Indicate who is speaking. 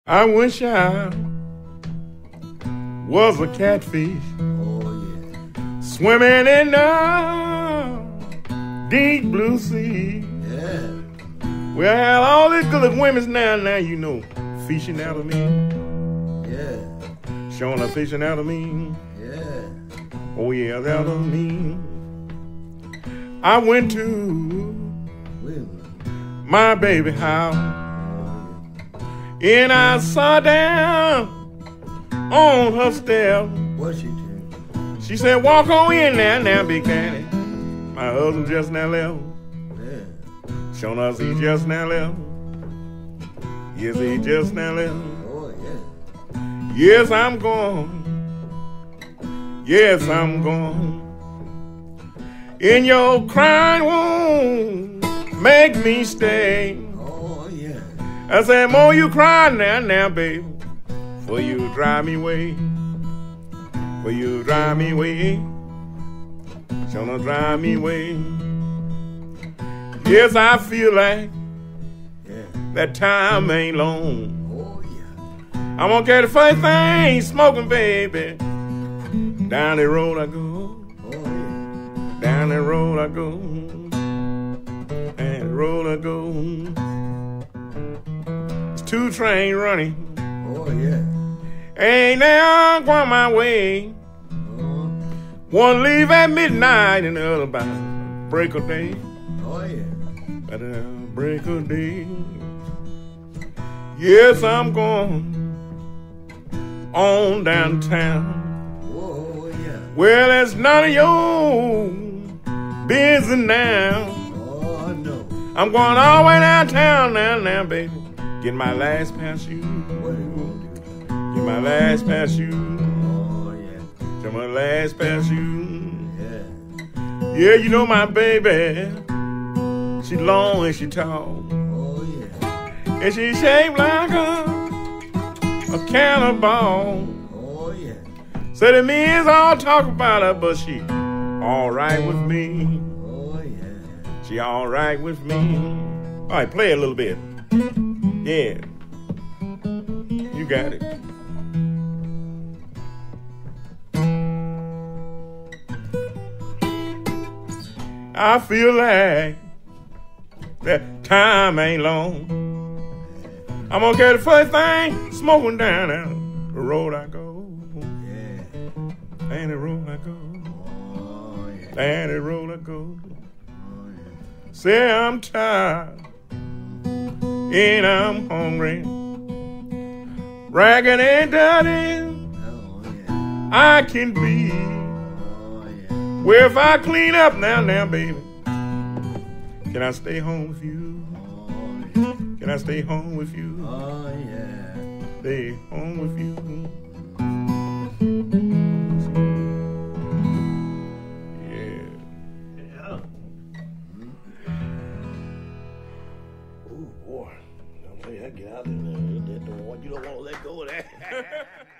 Speaker 1: I wish I was a catfish.
Speaker 2: Oh, yeah.
Speaker 1: Swimming in the deep blue sea.
Speaker 2: Yeah.
Speaker 1: Well, all these good women now, you know, fishing out of me.
Speaker 2: Yeah.
Speaker 1: Showing her fishing out of me.
Speaker 2: Yeah.
Speaker 1: Oh, yeah, out of me. I went to my baby house. And I saw down on her step.
Speaker 2: What she did?
Speaker 1: She said, walk on in there now, Big Daddy. My husband just now left.
Speaker 2: Yeah.
Speaker 1: Showing us he just now left. Yes, he just now left.
Speaker 2: Oh, yeah.
Speaker 1: Yes, I'm gone. Yes, I'm gone. And your crying won't make me stay.
Speaker 2: Oh, yeah.
Speaker 1: I said, more you cry now, baby, for you drive me away, for you drive me away, gonna drive me away. Yes, I feel like that time ain't long.
Speaker 2: Oh, yeah.
Speaker 1: I'm gonna get the first thing smoking, baby. Down the road I go,
Speaker 2: Oh, yeah.
Speaker 1: down the road I go, and the road I go. 2 train running.
Speaker 2: Oh, yeah.
Speaker 1: Ain't now going my way.
Speaker 2: Oh,
Speaker 1: One leave at midnight and the other by break of day.
Speaker 2: oh, yeah.
Speaker 1: By the break of day. Yes, I'm going on downtown.
Speaker 2: Oh, yeah.
Speaker 1: Well, it's none of your business now.
Speaker 2: Oh, no.
Speaker 1: I'm going all the way downtown now, baby. Get my last pass you.
Speaker 2: What you gonna do?
Speaker 1: Get my last pass you.
Speaker 2: Oh, yeah.
Speaker 1: Get my last pass you.
Speaker 2: Yeah.
Speaker 1: Yeah, you know my baby. She long and she tall.
Speaker 2: Oh, yeah.
Speaker 1: And she shaped like a cannonball.
Speaker 2: Oh, yeah.
Speaker 1: So the men's all talk about her, but she all right with me.
Speaker 2: Oh, yeah.
Speaker 1: She all right with me. All right, play a little bit. Yeah. You got it. I feel like that time ain't long. I'm gonna get the first thing smoking down the road I go.
Speaker 2: Yeah.
Speaker 1: And the road I go.
Speaker 2: Oh, yeah.
Speaker 1: And the road I go.
Speaker 2: Oh, yeah.
Speaker 1: Say I'm tired and I'm hungry, ragged and dirty
Speaker 2: Oh, yeah.
Speaker 1: I can be.
Speaker 2: Oh, yeah.
Speaker 1: Well, if I clean up now, baby, can I stay home with you?
Speaker 2: Oh, yeah.
Speaker 1: Can I stay home with you?
Speaker 2: Oh, yeah.
Speaker 1: Stay home with you. Yeah.
Speaker 2: Ooh, boy. I tell you, I get out there, you don't want to let go of that.